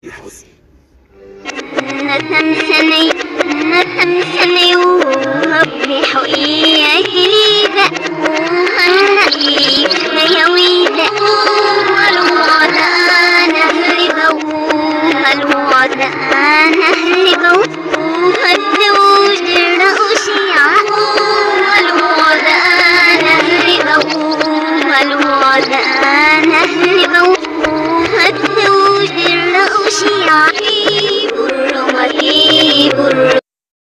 نتمسني وربي حقيقي ليدا وهنقي يويدا والوعد أنا هربو الوعد أنا هربو وهدوش رأوشيعة والوعد أنا هربو والوعد أنا هربو